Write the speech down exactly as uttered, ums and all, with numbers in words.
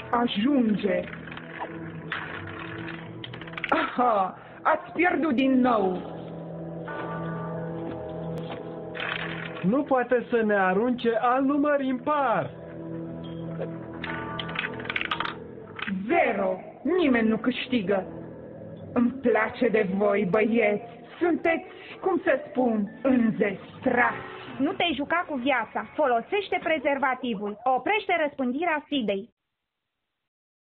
Ajunge. Aha, ați pierdut din nou. Nu poate să ne arunce alt număr impar. Zero. Nimeni nu câștigă. Îmi place de voi, băieți. Sunteți, cum să spun, înzestrați. Nu te-ai juca cu viața. Folosește prezervativul. Oprește răspândirea sidei.